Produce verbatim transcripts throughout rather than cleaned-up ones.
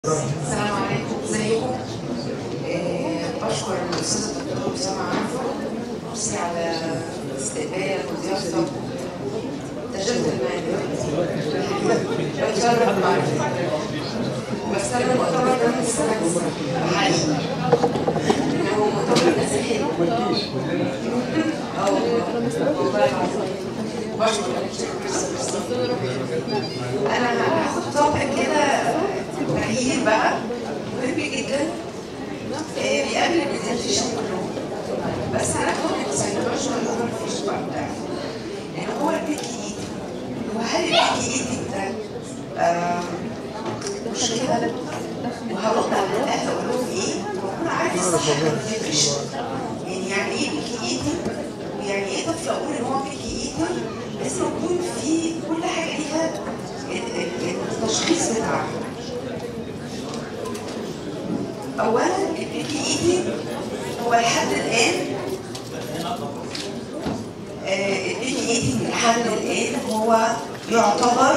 السلام عليكم، ازيكم؟ آه، بشكر الاستاذ الدكتور اسامه عارفه ميرسي على استقبال وضيافتك. تجربه المعرفه بتشرف معرفتك، بس انا مؤتمر ده من السنه حقيقي انه مؤتمر ناجح اه والله العظيم. بشكر انا هاخد توبيك كده تغيير بقى مهم جدا بيقابل البرزنتيشن كلهم، بس هناخد السايكولوجيكال اوفر فيش بقى بتاعه يعني هو البيكي ايتنج. وهل البيكي ايتنج ده مشكله؟ وهرد على ده هقول لهم ايه؟ واكون عارف الصح الديفينيشن يعني يعني ايه بيكي ايتنج؟ ويعني ايه طفل اقول ان هو بيكي ايتنج؟ لازم يكون في كل حاجه ليها التشخيص بتاعها. اولا البيكي ايتنج هو لحد الان آه البيكي ايتنج لحد الان هو يعتبر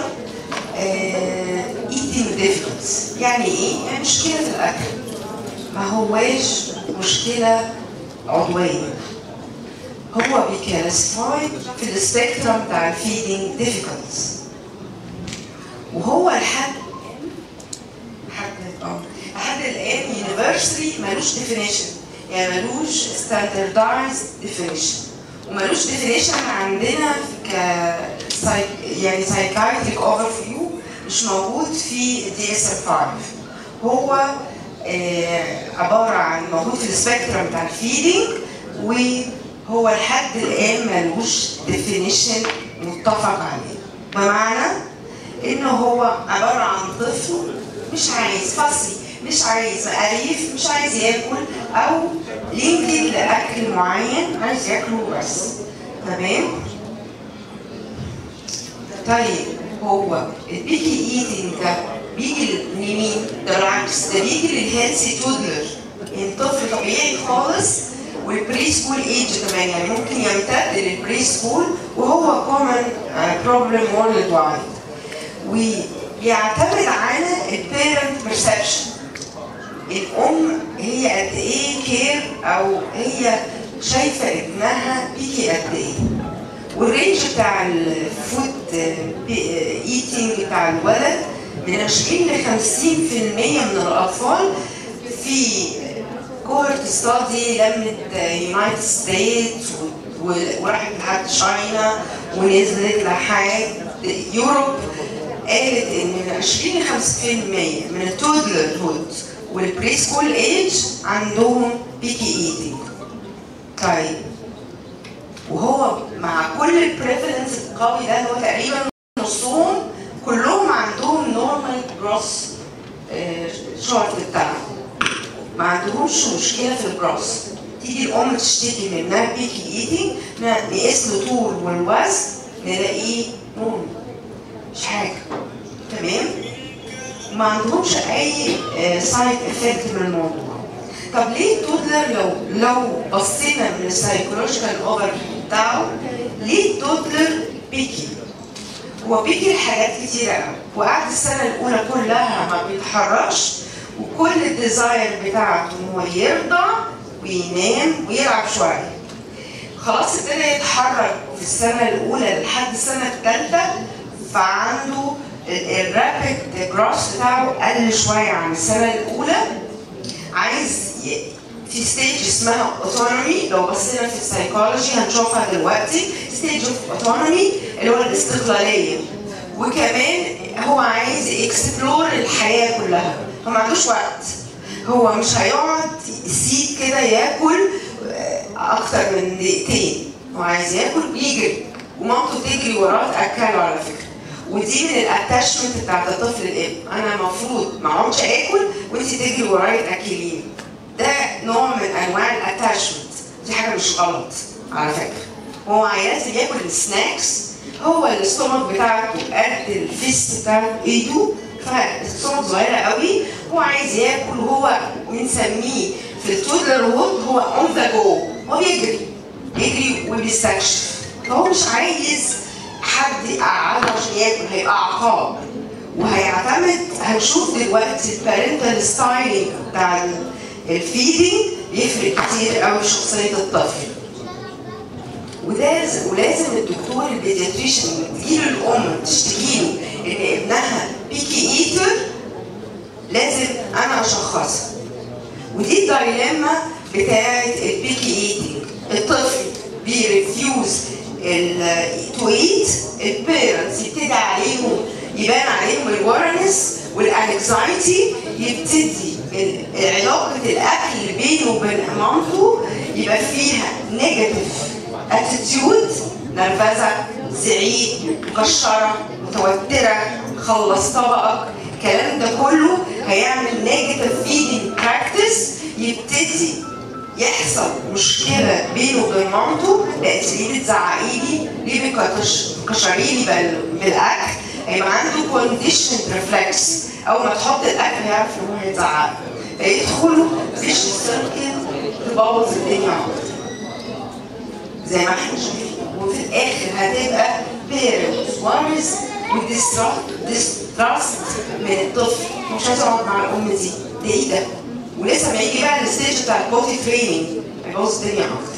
ايتنج ديفيكولتس. يعني ايه؟ يعني مشكله في الاكل، ما هواش مشكله عضويه. هو بيكلاسيفايد في السبيكترم بتاع الفيدنج ديفيكولتس، وهو لحد لحد اه لحد الان يونيفرسلي ملوش ديفينيشن، يعني ملوش ستاندردايزد ديفينيشن، وملوش ديفينيشن عندنا ك سايك يعني سايكايتريك اوفر فيو مش موجود في الدي اس ام خمسة. هو آه عباره عن موجود في السبيكترم بتاع الفيدنج، وهو لحد الان ملوش ديفينيشن متفق عليه. بمعنى انه هو عباره عن طفل مش عايز فصلي، مش عايز قريف، مش عايز ياكل، او ليميتد لاكل معين عايز ياكله بس. تمام؟ طيب هو البيكي ايتنج ده بيجي لمين؟ ده بالعكس، ده بيجي للهيلثي تودلر، يعني طفل طبيعي خالص، والبري سكول ايج كمان، يعني ممكن يمتد للبري سكول، وهو كومن بروبلم وورلد وايد. وبيعتمد على البيرنت بيرسبشن. الام هي قد ايه كير او هي شايفه ابنها بيجي قد ايه. والرينج بتاع الفود ايتنج بتاع الولد من عشرين ل خمسين في المية من الاطفال. في كوهورت ستادي لمت يونايتد ستيتس وراحت لحد تشاينا ونزلت لحد يوروب، قالت ان من عشرين ل خمسين في المية من التودلر هود والبري سكول ايج عندهم بيكي ايتنج. طيب وهو مع كل البريفلنس القوي ده، هو تقريبا نصهم كلهم عندهم نورمال جروس شورت بتاعهم، ما عندهمش مشكله في الجروس. تيجي الام تشتكي من انها بيكي ايتنج، نقيس له طول والوزن نلاقيه نورمال، مش حاجه. تمام؟ ما عندهمش اي سايد افكت من الموضوع. طب ليه التودلر لو لو بصينا من السايكولوجيكال اوفر بتاعه، ليه التودلر بيكي؟ هو بيكي لحاجات كتيره قوي، وقعد السنه الاولى كلها ما بيتحركش، وكل الديزاير بتاعته ان هو يرضع وينام ويلعب شويه. خلاص ابتدى يتحرك في السنه الاولى لحد السنه الثالثه، فعنده الرابيد جروس بتاعه قل شويه عن السنه الاولى. عايز في ستيج اسمها اوتونومي، لو بصينا في السايكولوجي هنشوفها دلوقتي، ستيج اوف اوتونومي اللي هو الاستقلاليه. وكمان هو عايز اكسبلور الحياه كلها، هو ما عندوش وقت، هو مش هيقعد يسيب كده ياكل اكتر من دقيقتين، هو عايز ياكل ويجري، ومامته تجري وراه تاكله على فكره. ودي من الاتاشمنت بتاعت الطفل الابن، انا المفروض ما اقعدش اكل وانت تجري ورايا تاكليني. ده نوع من انواع الاتاشمنت، دي حاجه مش غلط على فكره. هو عايز ياكل السناكس، هو الاستومك بتاعته قد الفيست بتاعت ايده، فالاستومك صغيره قوي، هو عايز ياكل، وهو بنسميه في التودلر هود هو اون ذا جو، هو بيجري يجري وبيستكشف، فهو مش عايز حد يقعده عشان ياكل، هيبقى عقاب. وهيعتمد هنشوف دلوقتي البارنتال ستايلينج بتاع الفيدنج يفرق كتير قوي في شخصيه الطفل. ولازم ولازم الدكتور البيدياتريشن تجيله الام تشتكيله ان ابنها بيكي ايتر، لازم انا اشخصها. ودي الدايلما بتاعت البيكي ايتنج. الطفل بيرفيوز تو ايت، البيرنتس يبتدي عليهم يبان عليهم الورنس والانكزايتي، يبتدي علاقه الاكل بينه وبين مامته يبقى فيها نيجاتيف اتيتيود، نرفزه، زعيق، مكشره، متوتره، خلص طبقك. الكلام ده كله هيعمل نيجاتيف فيدنج براكتس، يبتدي يحصل مشكله بينه وبين مامته. لا انت ليه بتزعقي لي؟ ليه بتكشري لي بالاكل؟ هيبقى عنده كونديشن ريفلكس، اول ما تحط الاكل هيعرف ان هو هيزعق، فيدخلوا فيش سيركل تبوظ الدنيا اكتر زي ما احنا شايفين. وفي الاخر هتبقى بيرنت وارز وديستراست من الطفل، مش عايز اقعد مع الام دي، ده ايه ده؟ ولسه ما يجي بقى الستيج بتاع البوتي تريننج هيبوظ الدنيا اكتر.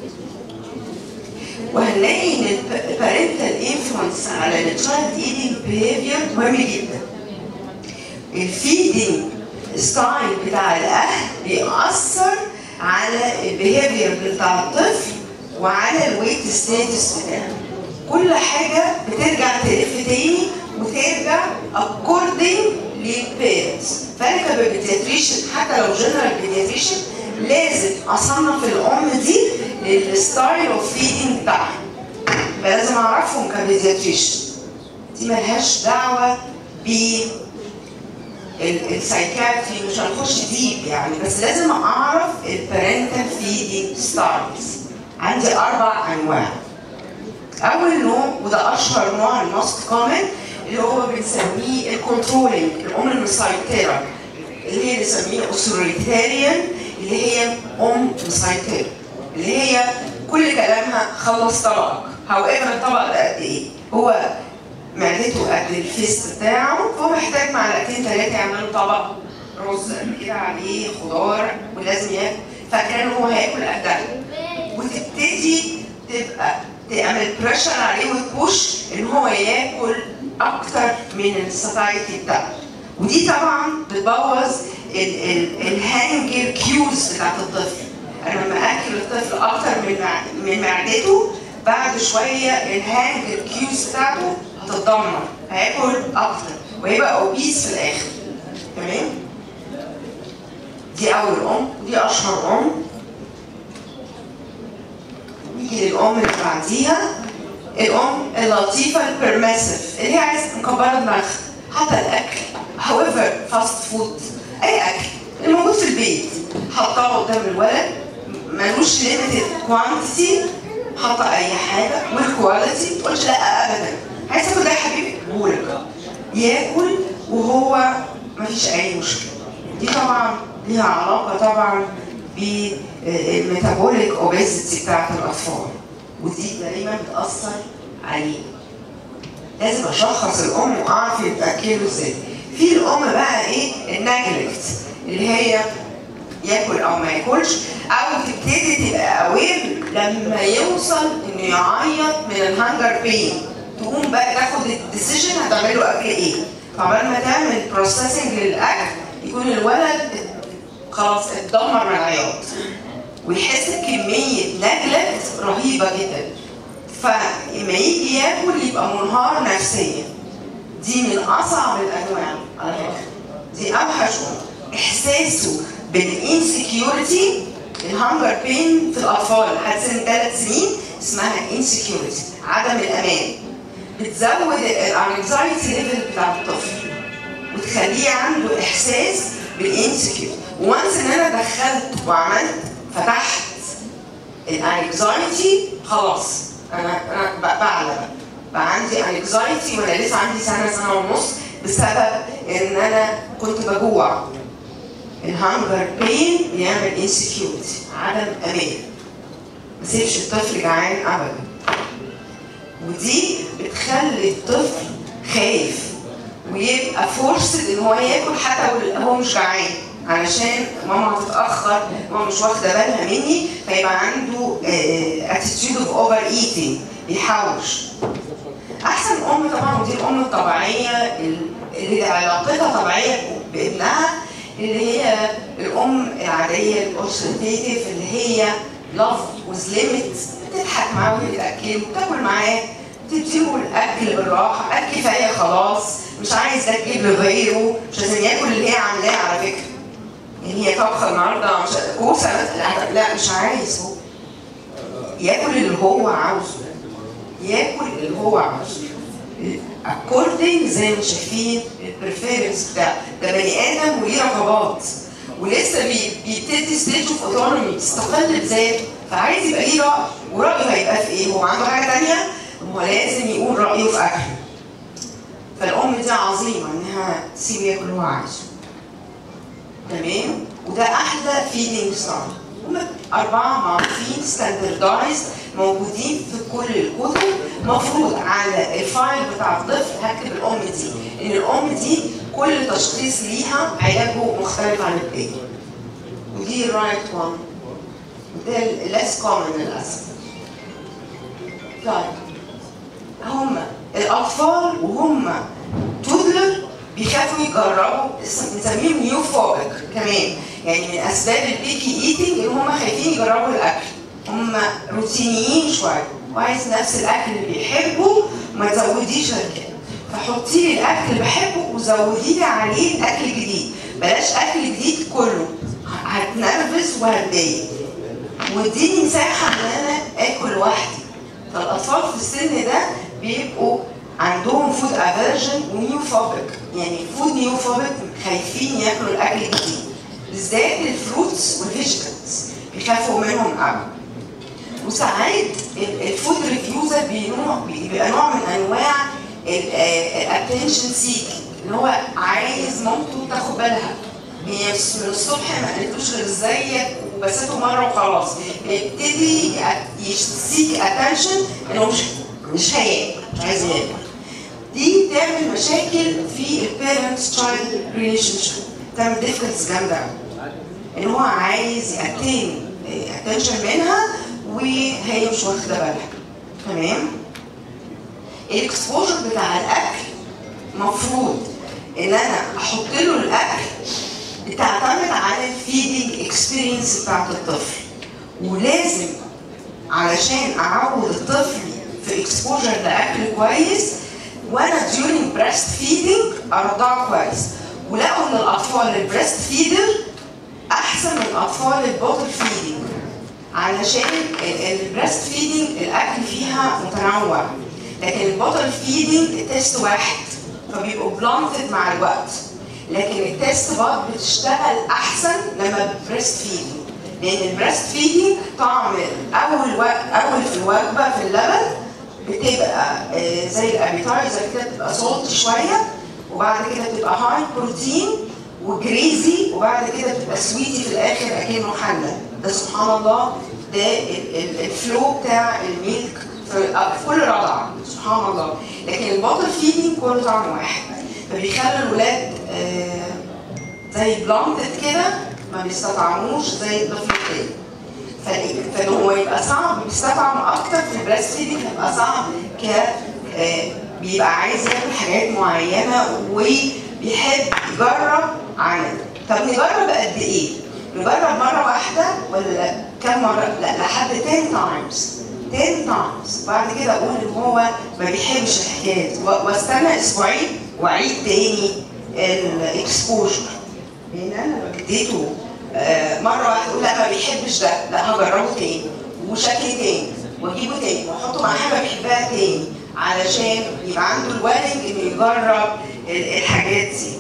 وهنلاقي ان البارنتال انفلونس على التشايلد ايتنج بيهيفير مهم جدا. الفيدنج ستايل بتاع الاهل بيأثر على البيهيفير بتاع الطفل وعلى الويت ستاتس بتاعه. كل حاجه بترجع تلف تاني وترجع اكوردنج للبيرنتس. فانا كبيدياتريشن حتى لو جنرال بيدياتريشن لازم اصنف الام دي للستايل اوف فيدنج بتاعها، لازم اعرفهم كبيدياتريشن. دي ملهاش دعوه ب السايكاتري، مش هنخش ديب يعني، بس لازم اعرف البارنتال فيدنج ستايلز. عندي اربع انواع. اول نوع وده اشهر نوع الموست كومن اللي هو بنسميه الكنترولينج، الام المسيطره، اللي هي بنسميها اوثوريتاريان، اللي هي ام مسيطره، اللي هي كل كلامها خلص طبقك، هاو ايفر الطبق ده قد ايه؟ هو معدته قد الفيست بتاعه، فهو محتاج معلقتين ثلاثه يعملوا طبق رز قد كده عليه خضار ولازم ياكل، فكان هو هياكل قدها. وتبتدي تبقى تعمل بريشر عليه وتبوش ان هو ياكل اكتر من السوسايتي بتاعته. ودي طبعا بتبوظ الهانجر كيوز بتاعت الطفل. انا لما اكل الطفل اكتر من من معدته، بعد شويه الهانجر كيوز بتاعته هتتدمر، هياكل اكتر وهيبقى اوبيس في الاخر. تمام؟ دي اول ام ودي اشهر ام. نيجي للام اللي بعديها، الام اللطيفه البرميسيف اللي هي عايزه مكبره دماغها، حتى الاكل هاويفر فاست فود، اي اكل اللي موجود في البيت حطاه قدام الولد، ملوش ليميتد كوانتيتي، حاطه اي حاجه والكواليتي، ما تقولش لا ابدا. عايز تاكل ده يا حبيبي قولك، ياكل وهو مفيش اي مشكله. دي طبعا ليها علاقه طبعا بالميتابوليك اوبيزيتي بتاعت الاطفال، ودي دايما بتاثر عليه. لازم اشخص الام واعرف يتاكلوا ازاي. في الام بقى ايه؟ النجلكت، اللي هي ياكل او ما ياكلش، او تبتدي تبقى اوير لما يوصل انه يعيط من الهانجر بين، تقوم بقى تاخد الديسيجن هتعمله اكل ايه. فعمال ما تعمل بروسيسنج للاكل يكون الولد خلاص اتدمر من العياط، ويحس بكميه نجلكت رهيبه جدا، فلما يجي ياكل يبقى منهار نفسيا. دي من اصعب الانواع على فكره، دي اوحش احساسه بالانسكيورتي. الهانجر بين في الاطفال لحد سن ثلاث سنين اسمها انسكيورتي، عدم الامان. بتزود الانكزايتي ليفل بتاع الطفل وتخليه عنده احساس بالانسكيورتي. وانس ان انا دخلت وعملت فتحت الانكزايتي، خلاص انا انا بعلى بقى بقى عندي انكزايتي وانا لسه عندي سنه سنه ونص بسبب ان انا كنت بجوع. الهانجر بين بيعمل انسكيورتي، عدم امان، ما سيبش الطفل جعان ابدا. ودي بتخلي الطفل خايف ويبقى فورسد ان هو ياكل حتى هو مش جعان، علشان ماما هتتاخر، ماما مش واخده بالها مني، فيبقى عنده اتيتيود اوف اوفر ايتنج، بيحوش. احسن ام طبعا، ودي الام الطبيعيه اللي علاقتها طبيعيه بابنها، اللي هي الام العاديه الاوسيتيف، اللي هي لاف ويز ليميت، بتضحك معاه وهي بتاكله، بتاكل معاه، تديله الاكل بالراحه، اكل كفايه خلاص، مش عايز ده تجيب لغيره، مش لازم ياكل اللي هي عاملاه على فكره. يعني هي طبخه النهارده مش كوسه، لا مش عايز، هو ياكل اللي هو عاوزه، ياكل اللي هو عاوزه اكوردنج زي ما شايفين البريفيرنس بتاع ده. بني ادم وليه رغبات ولسه بيبتدي ستيج اوف اوتونومي، بيستقل بذاته، فعايز يبقى ليه راي، ورايه هيبقى في ايه؟ هو عنده حاجه ثانيه؟ هو لازم يقول رايه في اكله. فالام دي عظيمه انها تسيبه ياكل اللي هو عايزه. تمام؟ وده احلى فيدنج ستايل. هم اربعه معروفين ستاندردايزد موجودين في كل الكتب، مفروض على الفايل بتاع الطفل هكتب الام دي، ان الام دي كل تشخيص ليها علاجه مختلف عن الباقي. ودي الرايت وان، وده الليس كومن للاسف. طيب هم الاطفال وهم تودلر بيخافوا يجربوا، بنسميهم نيو فوبيك كمان، يعني من اسباب البيكي ايتنج ان هم خايفين يجربوا الاكل، هم روتينيين شويه، وعايز نفس الاكل اللي بيحبه وما تزوديش غير كده، فحطي لي الاكل اللي بحبه وزودي لي عليه اكل جديد، بلاش اكل جديد كله، هتنرفز وهتضايق، واديني مساحه ان انا اكل لوحدي. فالاطفال في السن ده بيبقوا عندهم فود افيرجن ونيو فوبيك، يعني فود نيو فوبيك، خايفين ياكلوا الاكل الجديد، بالذات الفروتس والفيجيتابلز بيخافوا منهم قوي. وساعات الفود ريفيوزر بيبقى نوع من انواع الاتنشن سيكينج، اللي هو عايز مامته تاخد بالها، هي من الصبح ما قالتلوش غير ازيك وبساته مره وخلاص، يبتدي يسيك اتنشن انه مش مش هياكل، مش عايز ياكل. دي بتعمل مشاكل في البيرنتس تشايلد ريليشن شيب، بتعمل ديفيكلتس جامده قوي، ان هو عايز يأتين اتنشن منها وهي مش واخده بالها. تمام؟ الاكسبوجر بتاع الاكل مفروض ان انا احط له الاكل بتعتمد على الفيدنج اكسبيرينس بتاعت الطفل، ولازم علشان اعود الطفل في اكسبوجر لاكل كويس وانا during بريست فيدنج ارضعه كويس. ولقوا ان الاطفال البريست فيدر احسن من الاطفال البوتل فيدنج، علشان البريست فيدنج الاكل فيها متنوع، لكن البوتل فيدنج تيست واحد، فبيبقوا بلانتد مع الوقت، لكن التيست بقى بتشتغل احسن لما بريست فيدنج، لان البريست فيدنج طعم اول و... اول في الوجبه في اللبن بتبقى آه زي الابيتايزر كده، بتبقى سولت شويه، وبعد كده بتبقى هاي بروتين وجريزي، وبعد كده بتبقى سويتي في الاخر اكنه حله. ده سبحان الله ده الفلو بتاع الميلك في كل رضعه، سبحان الله. لكن البوتل فيدنج كله طعم واحد، فبيخلي الولاد آه زي بلانتد كده، ما بيستطعموش زي الطفل التاني. فان هو يبقى صعب بيستطعم اكتر في البريست فيدنج، هيبقى صعب ك آه بيبقى عايز ياكل حاجات معينه وبيحب يجرب عنها. طب نجرب قد ايه؟ نجرب مره واحده ولا كم مره؟ لا لحد عشرة تايمز عشرة تايمز، بعد كده اقول ان هو ما بيحبش الحكايات واستنى اسبوعين واعيد تاني الاكسبوجر. لان انا لو اديته مره واحده اقول لا ما بيحبش ده، لا هجربه تاني وشكل تاني واجيبه تاني واحطه مع حاجه بيحبها تاني، علشان يبقى عنده الوالنج انه يجرب الحاجات دي.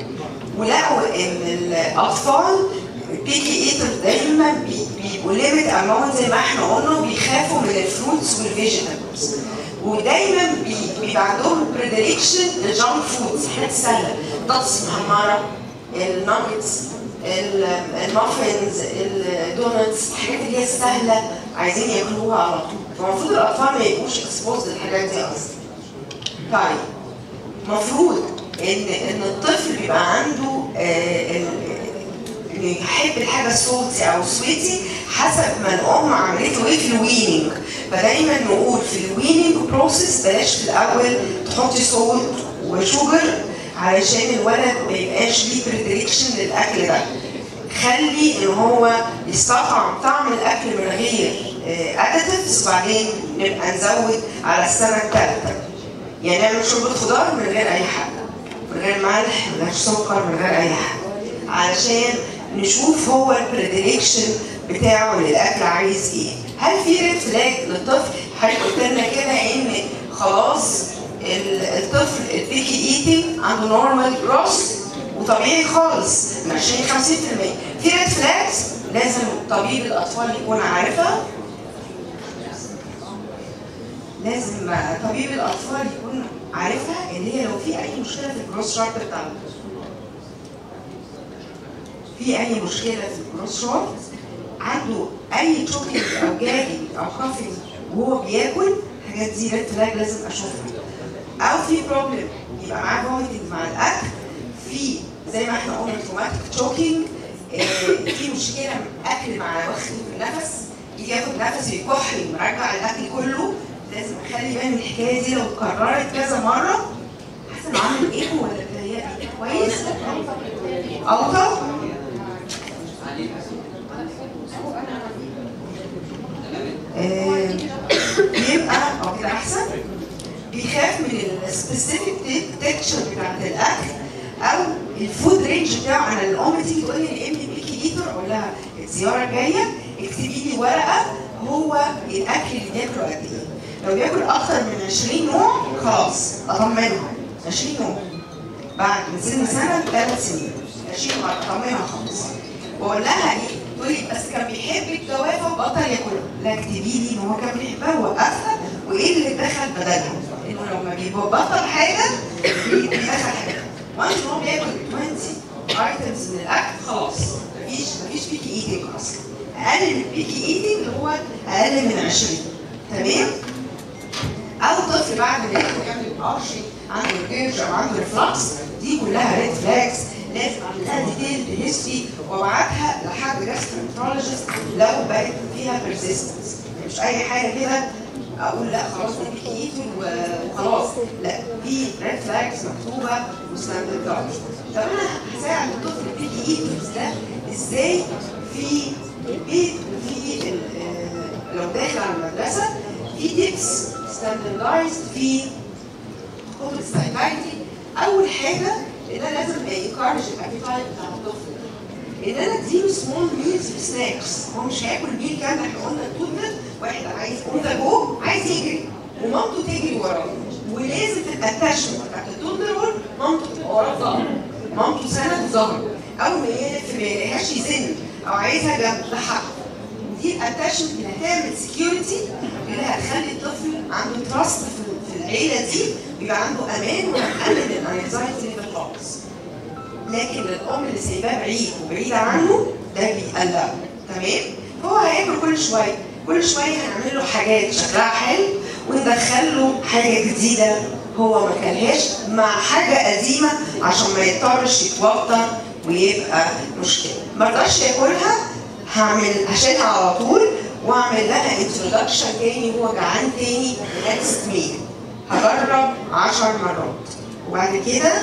ولقوا ان الاطفال البيكي ايتر دايما بيبقوا ليميت اماونت زي ما احنا قلنا، بيخافوا من الفروتس والفيجيتابلز، ودايما بيبقى عندهم بريديليكشن للجانك فودز، حاجات سهله، بطاطس محمره، الناجتس، المافنز، الدونتس، الحاجات اللي هي السهله عايزين ياكلوها على طول. فالمفروض الاطفال ما يبقوش اكسبوز للحاجات دي اصلا. طيب المفروض ان ان الطفل بيبقى عنده آه يحب الحاجه السولتي او سويتي حسب ما الام عملت له ايه في الويننج. فدايما نقول في الويننج بروسيس بلاش في الاول تحطي سولت وشوجر علشان الولد ما يبقاش ليه بريدكشن للاكل ده. خلي ان هو يستطعم طعم الاكل من غير اديتيفز، وبعدين نبقى نزود على السنه الثالثه. يعني نعمل شوربه خضار من غير اي حاجه، من غير ملح، من غير سكر، من غير اي حاجه، علشان نشوف هو البريدكشن بتاعه للاكل عايز ايه. هل في ريد فلاج للطفل؟ حضرتك قلت لنا كده ان خلاص الطفل البيكي ايتنج عنده نورمال جروس وطبيعي خالص من عشرين ل خمسين بالمية. في ريد فلاجز لازم طبيب الاطفال يكون عارفها. لازم طبيب الاطفال يكون عارفها، اللي هي لو في اي مشكله في الجروس شارت بتاعه. في اي مشكله في الجروس شارت، عنده اي تشوكينج او جاجنج او كافينج وهو بياكل، الحاجات دي ريد فلاج لازم اشوفها. او في بروبلم يبقى معاه فوميتنج مع الاكل، في زي ما احنا قلنا توماتيك تشوكينج، اه في مشكله اكل مع واخد النفس، يجي ياخد نفس يكح يرجع الاكل كله. لازم اخلي بالي من الحكايه دي، لو اتكررت كذا مره احسن اعمل ايكو ولا بتهيألي كويس؟ اوطى آه بيبقى او كده احسن. بيخاف من السبيسيفيك تكتشر بتاعت الاكل او الفود رينج بتاعه. انا الام تيجي تقول لي الام بيكي ايتر، اقول لها الزياره الجايه اكتبي لي ورقه هو الاكل اللي بياكله قد ايه. لو بياكل اكتر من عشرين نوع خلاص اطمنها. عشرين نوع بعد من سن سنه لثلاث سنين عشرين نوع اطمنها خالص. واقول لها ايه؟ تقول لي بس كان بيحب الجوافه وبطل ياكلها. لا اكتبي لي ان هو كان بيحبها ووقفها وايه اللي دخل بدلها. انه لو ما بيبطل حاجه بيدخل حاجه. وانس ان هو بياكل عشرين ايتمز من الاكل خلاص مفيش مفيش بيكي ايتنج اصلا. اقل من البيكي ايتنج اللي هو اقل من عشرين. تمام؟ او طفل بعد ما ياكل يعمل قرشي، عنده ريجرج او عنده ريفلكس، دي كلها ريد فلاجز. لازم اعمل لها ديتيل هيستوري وابعتها لحد جاسترونترولوجيست لو بقت فيها بيرسيستنس. مش اي حاجه كده اقول لا خلاص ده بيكي ايتنج وخلاص، لا، في ريد فلاجز مكتوبه وستاندردايزد. طب انا هساعد الطفل البيكي ايتنجز ده ازاي في البيت وفي لو داخل على المدرسه؟ في تيبس ستاندردايزد في كتب السايكايتري. اول حاجه ان انا لازم يكارج الابيتايت بتاع الطفل، ان انا اديله سمول ميلز وسناكس. هو مش هياكل ميل كامل. احنا قلنا الطفل واحد عايز اون ذا جو، عايز يجري ومامته تجري وراه، ولازم تبقى التاشمنت بتاعت الطفل مامته تبقى وراه ظهر، مامته سند ظهره، اول ما يلف ما يلاقيهاش يزن او عايزها جنب لحقه. دي الاتاشمنت اللي هتعمل سكيورتي، اللي هتخلي الطفل عنده تراست في العيله دي ويبقى عنده امان وهنقلل الانكزايتي ليفل خالص. لكن الام اللي سايباه بعيد وبعيده عنه ده بيقلقه. تمام؟ هو هياكل كل شويه، كل شويه هنعمل له حاجات شكلها حلو وندخل له حاجه جديده هو ما كلهاش مع حاجه قديمه عشان ما يضطرش يتوتر ويبقى مشكله. ما رضاش ياكلها، هعمل هشيلها على طول واعمل لها انترودكشن تاني. هو جعان تاني نكست ميل. هجرب عشر مرات، وبعد كده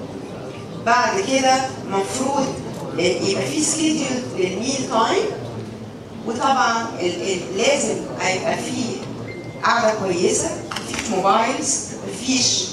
بعد كده المفروض يبقى في سكيدول للميل تايم. وطبعا لازم يبقى في قعده كويسه، مفيش موبايلز، مفيش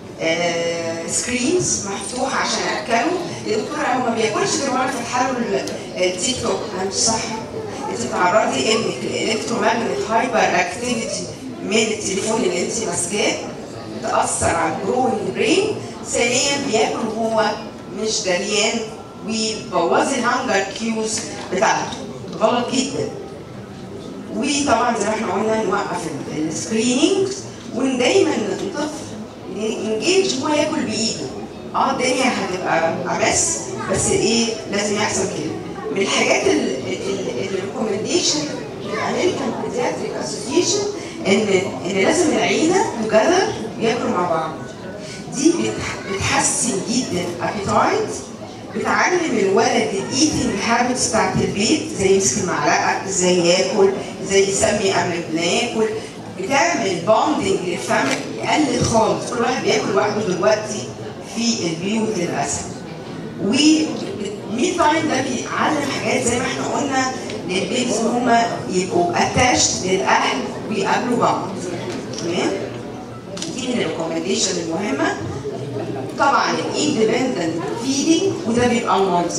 آه سكرينز مفتوحه عشان اكله. يا دكتوره هو ما بياكلش غير مره تفتح له التيك توك. انا مش صح. انت تعرضي ابنك للالكترومagnetic هايبر اكتيفيتي من التليفون اللي انت ماسكاه، تاثر على الجروينج برين. ثانيا بياكل وهو مش دريان ويبوظي الهانجر كيوز بتاعته، غلط جدا. وطبعا زي ما احنا قلنا نوقف السكريننج، ودايما الطفل انجيج هو ياكل بايده. اه الدنيا هتبقى عبس، بس ايه لازم يحصل كده. من الحاجات الريكومنديشن الامريكان بيدياتريك اسوسيشن ان ان لازم العيله توجذر ياكلوا مع بعض. دي بتحسن جدا الابيتايت، بتعلم الولد الايتنج هابتس بتاعت البيت، زي يمسك المعلقه، ازاي ياكل، ازاي يسمي قبل ما ياكل، بتعمل بوندنج للفاميلي، يقلل خالص، كل واحد بياكل لوحده دلوقتي في البيوت للاسف. ومي تايم ده بيعلم حاجات زي ما احنا قلنا للبيبيز ان هم يبقوا اتاشد للاهل ويقابلوا بعض. تمام؟ دي من الريكومنديشن المهمه. طبعا الاندبندنت فيدنج وده بيبقى منظر.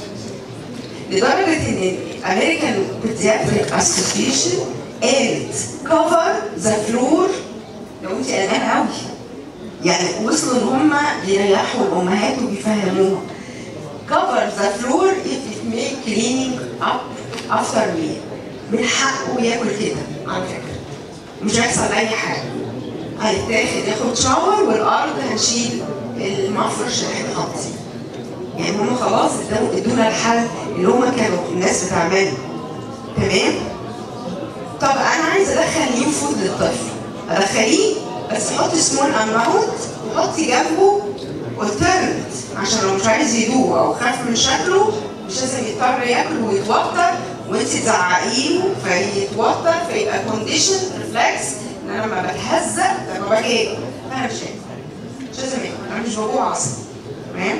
لدرجه ان الامريكان بيدياتريك اسوسيشن قالت كفر ذا فلور، لو انت قلقانه قوي يعني وصلوا ان هم بيريحوا الامهات وبيفهموها cover the floor if it make cleaning up after meal. من حقه ياكل كده على فكره، مش هيحصل اي حاجه، هيتاخد ياخد شاور والارض هنشيل المفرش اللي احنا حاطينه. يعني هم خلاص ادونا الحل اللي هم كانوا الناس بتعمله. تمام؟ طب انا عايزه ادخل نيو فود للطفل، ادخليه بس حطي سمول اماونت وحطي جنبه alternate عشان لو مش عايز يدوق او خاف من شكله مش لازم يضطر ياكل ويتوتر وانت تزعقيه فيتوتر فيبقى كونديشن ريفلكس ان انا لما بتهزق لما باجي اكل انا مش هاكل، مش لازم اكل، انا مش بجوع اصلا. تمام؟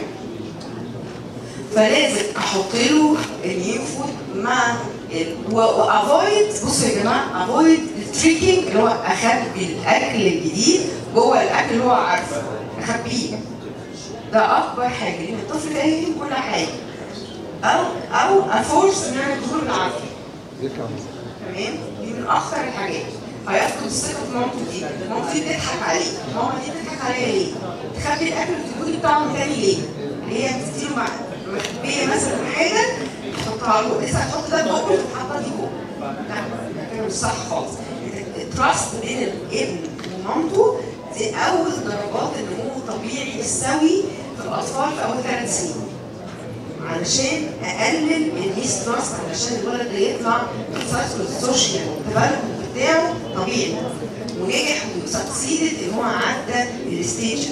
فلازم احط له النيو فود مع وافويد. بصوا يا جماعه، افويد التريكينج اللي هو اخبي الاكل الجديد جوه الاكل اللي هو عارفه، اخبيه. ده اكبر حاجه لان الطفل ده يفهم كل حاجه. او او افورس ان انا ادخل بالعافيه. تمام؟ دي من اخطر الحاجات. هيفقد الثقه في مامته دي، مامته دي بتضحك عليه، ماما دي بتضحك عليا ليه؟ تخبي الاكل وتديه طعم تاني ليه؟ اللي هي بتديله مع مخبيه مثلا حاجه تحطها له، لسه هتحط ده بقه وتحطها دي بقه. لا ده كده مش صح خالص. التراست بين الابن ومامته دي اول درجات النمو الطبيعي السوي في الاطفال في اول ثلاث سنين. علشان اقلل الميس تراست، علشان الولد ده يطلع السوشيال والديفلوبمنت بتاعه طبيعي. ونجح وسكسيدد ان هو عدى الستيج.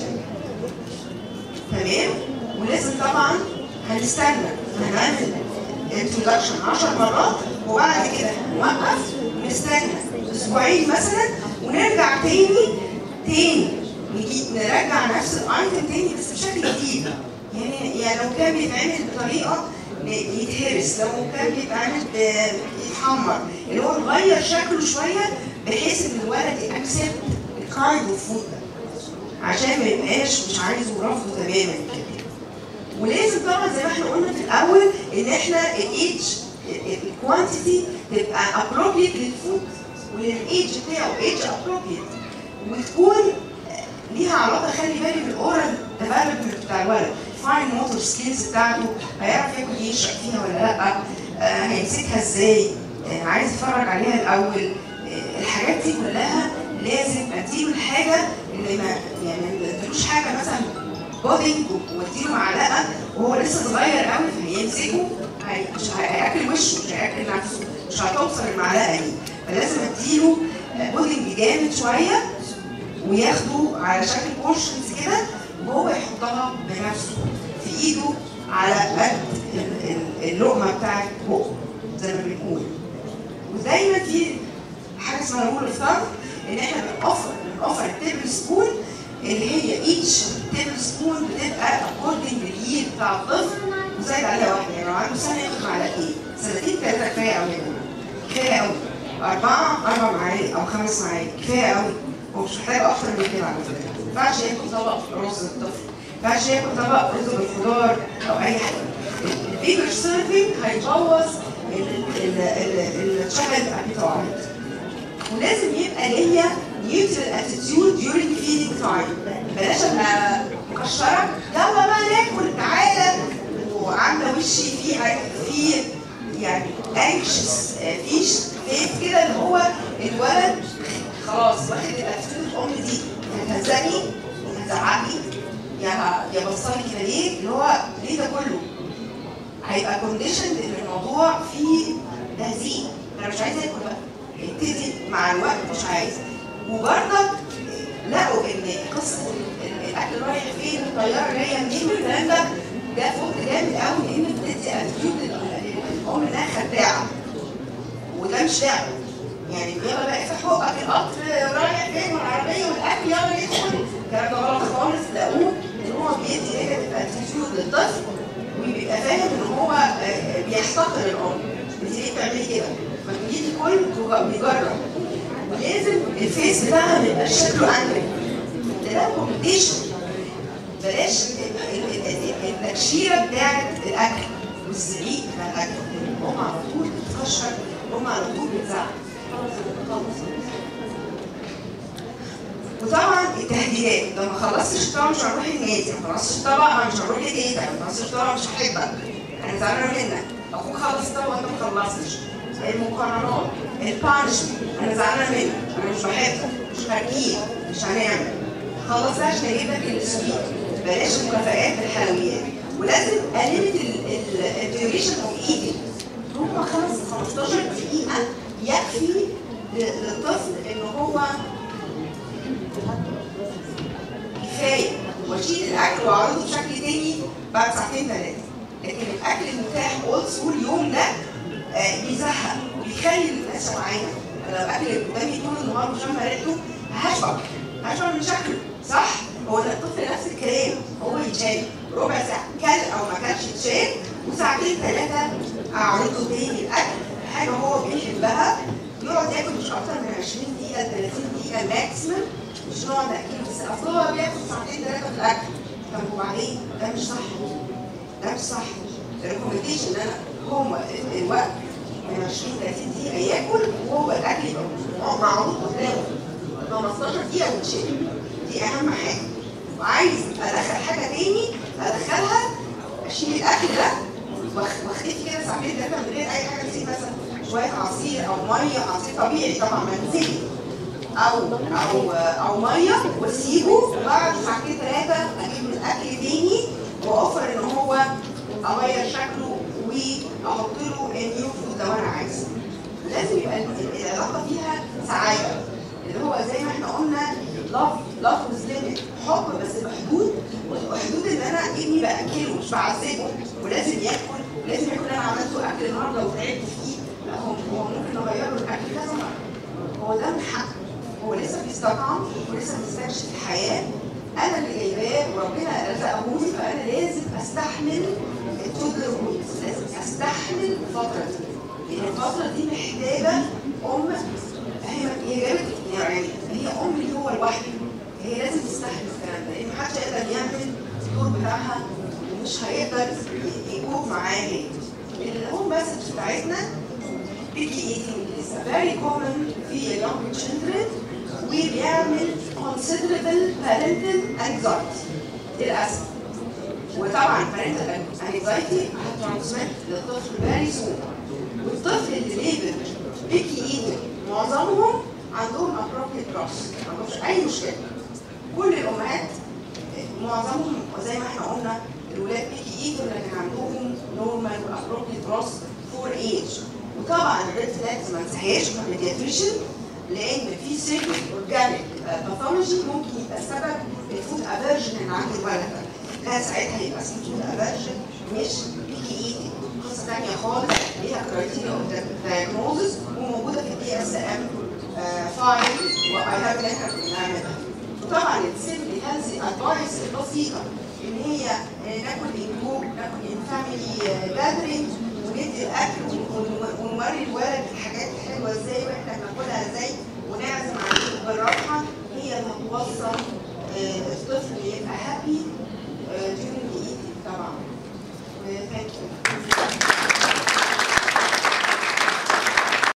تمام؟ ولازم طبعا هنستنى هنعمل انترودكشن عشر مرات وبعد كده نوقف ونستنى اسبوعين مثلا ونرجع تاني تاني نجي نرجع نفس الايتم تاني بس بشكل جديد. يعني يعني لو كان بيتعمل بطريقه يتهرس، لو كان بيتعمل يتحمر، اللي هو نغير شكله شويه بحيث ان الولد يأكسبت الكايند اوف فود ده عشان ما يبقاش مش عايز ورافضه تماما كده. ولازم طبعا زي ما احنا قلنا في الاول ان احنا الايدج الكوانتيتي تبقى ابروبريت للفود وللايدج بتاعه ايدج ابروبريت، وتكون ليها علاقه خلي بالي بالاورال ديفلوبمنت بتاع الولد، فاين موتور سكيلز بتاعته، هيعرف ياكل يشرب فيها ولا لا، آه هيمسكها ازاي، آه عايز يتفرج عليها الاول. آه الحاجات دي كلها لازم اديله الحاجه اللي ما يعني ما اديلوش حاجه مثلا بودنج واديله معلقه وهو لسه صغير قوي فهيمسكه مش هياكل وشه، مش هياكل نفسه، مش هتوصل المعلقه دي. فلازم اديله بودنج جامد شويه وياخده على شكل بورشنز كده وهو يحطها بنفسه في ايده على قد اللقمه بتاعت بقه زي ما بنقول. ودايما في حاجه اسمها رول اوف ثامب ان احنا بنوفر بنوفر التيبل سبون اللي هي ايتش تيبل سبون بتبقى اكوردنج لليد بتاع الطفل وزايد عليها واحده. يعني لو عنده سنه ياخد معلقتين، سنتين ثلاثه كفايه قوي يا جماعه، كفايه قوي. اربعه اربع معالق او خمس معالق كفايه قوي، هو مش محتاج اكتر من كده على فكره. ما ينفعش ياكل طبق رز للطفل، ما ينفعش ياكل طبق رز بالخضار او اي حاجه. البيجر سيرفينج هيبوظ الشغل ابيتايت. ولازم يبقى ليا نيوترال اتيتيود ديورنج فيدنج تايم، بلاش ابقى مكشره يلا بقى ناكل تعالى وعامله وشي في في يعني انكشس في فيس كده اللي هو الولد خلاص واخد الاتيتيود الام دي هتهزقني هتزعقني يا يا بصلي كده ليه؟ اللي هو ليه ده كله؟ هيبقى كونديشن ان الموضوع فيه تهزيق، انا مش عايزه اكل بقى، يبتدي مع الوقت مش عايز. وبرضك لقوا ان قصه الاكل رايح فين والطياره جايه منين والكلام ده ده فوق جامد قوي، لان بتدي اتيتيود الام انها خداعه، وده مش لعب. يعني يلا بقى افتح بقك، القطر رايح فين والعربيه والاكل يلا يدخل، الكلام ده غلط خالص. لقوه ان هو بيدي نيجاتيف اتيتيود للطفل، وبيبقى فاهم ان هو بيحتقر الام. انت ليه بتعملي كده؟ ما تجيبي كل بيجرب، ولازم الفيس بتاعها ما يبقاش شكله انجل. ده كومبيتيشن، بلاش التكشيره بتاعت الاكل والزعيق بتاع الاكل. الام على طول بتكشر، الام على طول بتزعق. وطبعا التهديدات، لو ما خلصتش الطبق مش هنروح النادي، ما خلصتش الطبق مش هنروح لتيتا، ما خلصتش الطبق مش هحبك، انا زعلانه منك، اخوك خلص الطبق وانت ما خلصتش. المقارنات، البانشمنت، انا زعلانه منك، انا مش بحبك، مش هرجيك، مش هنعمل. خلص عشان اجيب لك السويت، بلاش مكافآت بالحلويات، ولازم أليمت الديوريشن اوف ايتنج. هم خمس خمستاشر دقيقة يكفي للطفل ان هو كفايه، واشيل الاكل واعرضه بشكل تاني بعد ساعتين ثلاثه. لكن الاكل المتاح اول طول اليوم ده آه بيزهق وبيخلي الناس شبعانه. انا لو اكل قدامي طول النهار وشم ريحته هشبع، هشبع من شكله، صح؟ هو ده الطفل نفس الكلام، هو يتشال ربع ساعه كل او ما كانش يتشال، وساعتين ثلاثه اعرضه تاني الاكل حاجه هو بيحبها، يقعد ياكل مش اكتر من عشرين دقيقه ثلاثين دقيقه ماكسيمم، مش نقعد ناكله بس اصل هو بياخد ساعتين ثلاثه في الاكل. طب وبعدين؟ ده مش صح، ده مش صح. الريكومنديشن ان انا هو الوقت من عشرين ثلاثين دقيقه ياكل وهو الاكل يبقى معروض قدامه خمستاشر دقيقه وتشيل، دي اهم حاجه. وعايز ادخل حاجه تاني ادخلها، اشيل الاكل ده واختفي كده ساعتين ثلاثه من غير اي حاجه، زي مثلا شويه عصير او ميه، عصير طبيعي طبعا منزلي، او او او ميه، واسيبه وبعد ساعتين ثلاثه اجيب من الاكل تاني واوفر ان هو اغير شكله واحط له النيو فود لو انا عايزه. لازم يبقى العلاقه فيها سعاده، اللي هو زي ما احنا قلنا لاف لاف وذ ليميت، حب بس بحدود، وحدود ان انا ابني باكله مش بعذبه، ولازم ياكل، لازم ياكل. انا عملته اكل النهارده وتعبت فيه، لا هو هو ممكن اغير له الاكل كذا مره، هو ده من حقه، هو لسه بيستطعم ولسه بيستكشف الحياه. انا اللي جايباه وربنا رزقهوني، فانا لازم استحمل التودلر ويز، لازم استحمل الفتره دي، لان الفتره دي محتاجه ام، هي هي جابت يعني هي ام اللي هو لوحده، هي لازم تستحمل الكلام ده، لان محدش هيقدر يعمل الدور بتاعها ومش هيقدر يكون معاه. الهوم مسج بتاعتنا picky eating is very common في young children وبيعمل considerable parental anxiety للأسف. وطبعا parental anxiety هتترانسميت للطفل very soon. والطفل اللي ليبل picky eating معظمهم عندهم appropriate growth، ما عندهمش أي مشكلة. كل الأمهات معظمهم زي ما احنا قلنا الولاد picky eating لكن عندهم normal appropriate growth for age. وطبعا الريد فلاجز ما ننساهاش في البيدياتريشن، لان في سيرفيس اورجانيك باثولوجي ممكن يبقى سبب الفود افيرجن اللي عند الولد ده، لا ساعتها يبقى اسمه فود افيرجن مش بيكي ايتنج، قصه ثانيه خالص ليها كرايتيريا اوف دايجنوزس وموجوده في الدي اس ام خمسة واي هاف ان احنا بنعملها. وطبعا السيمبلي هيلثي ادفايس البسيطه ان هي ناكل ان جروب، ناكل ان فاميلي جاذرينج،